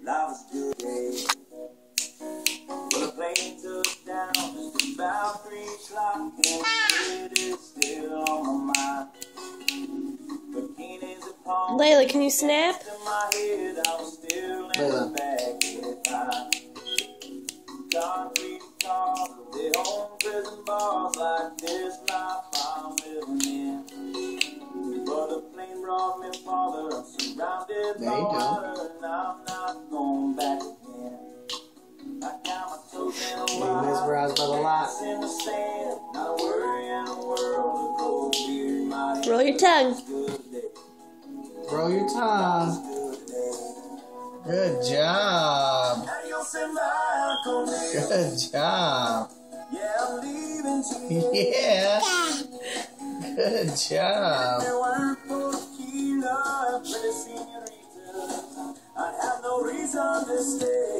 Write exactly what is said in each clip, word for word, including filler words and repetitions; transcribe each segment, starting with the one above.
life was good day. Well, the plane took down just about three o'clock, and it is still on my mind. Bikinis upon Layla, can you snap? in my head, I was still in the back of time. Concrete cars, their own prison bars, like this life I'm living in. But the plane brought me farther, I'm surrounded by water, and I'm not going back again. I got my toes in a wire, mesmerized by the light. in the sand, not a worry in the world, a cold beer in my head. Roll your tongue. Good day, Roll your tongue. good day. Good job. Adios and bye, conmigo. Good job. Yeah, I'm leaving to Yeah. Good job. If it weren't for tequila, pretty señorita, I'd have no reason to stay.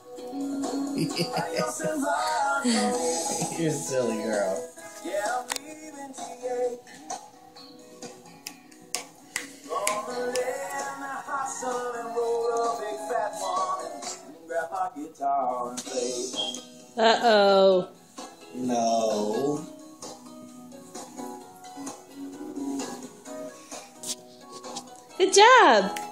Adios and bye, conmigo. You're a silly girl. Yeah, I'm leaving T A. Gonna lay in the hot sun and roll a big fat one and grab my guitar and play. Uh-oh. No. Good job.